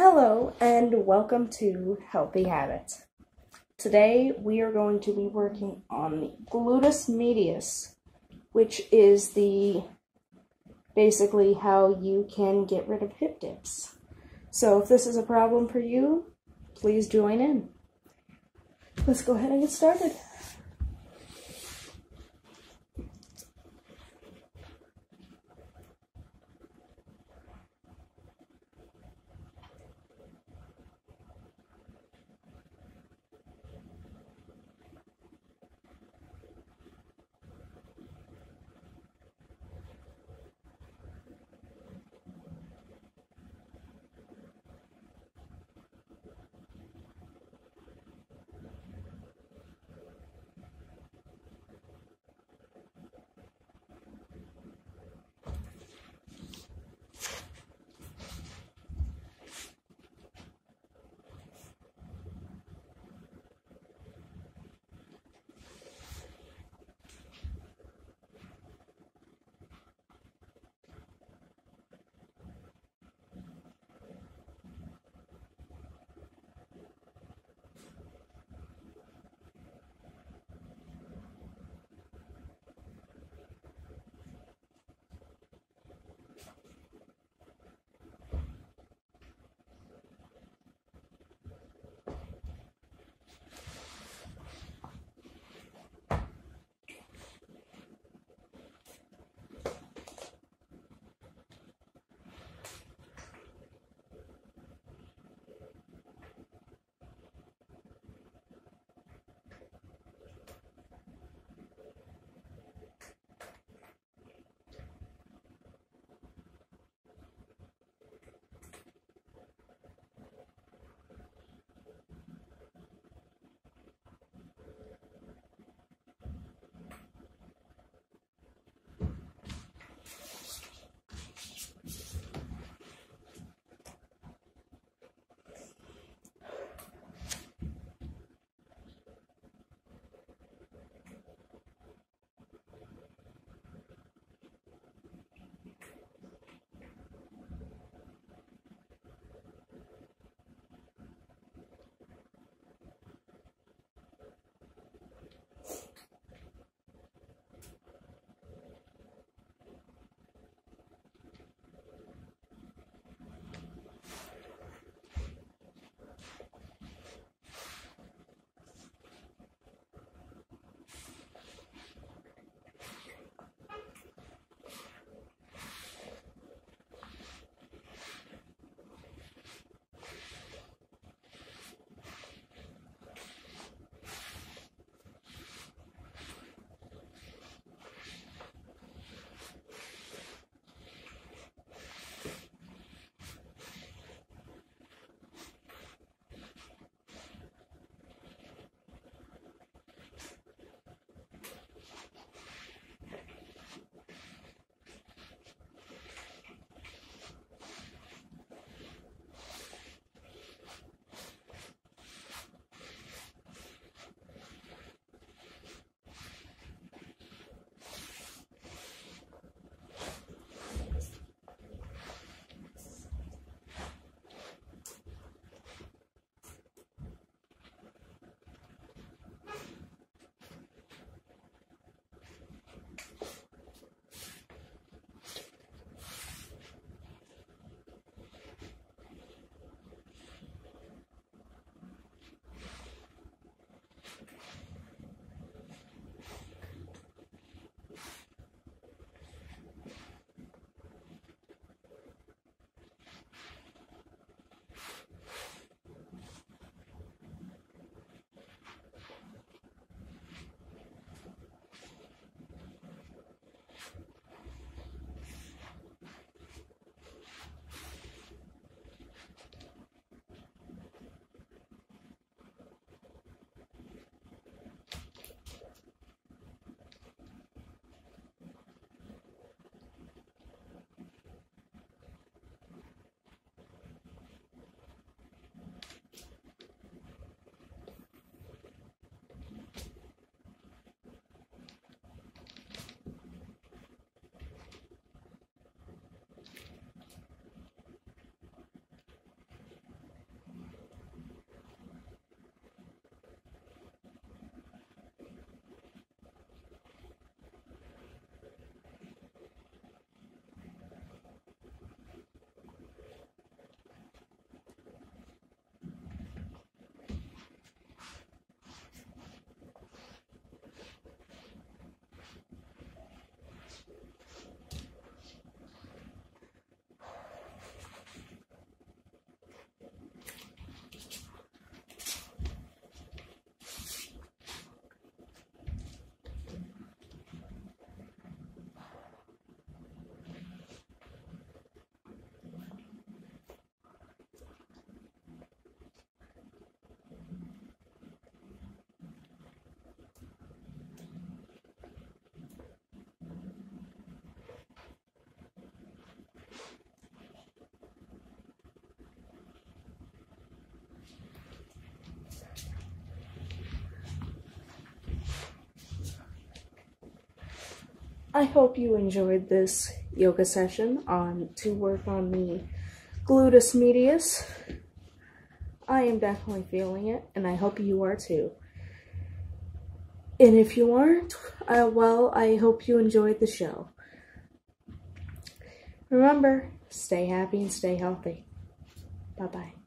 Hello and welcome to Healthy Habits. Today we are going to be working on the gluteus medius, which is basically how you can get rid of hip dips. So if this is a problem for you, please join in. Let's go ahead and get started. I hope you enjoyed this yoga session to work on the gluteus medius. I am definitely feeling it, and I hope you are too. And if you aren't, well, I hope you enjoyed the show. Remember, stay happy and stay healthy. Bye-bye.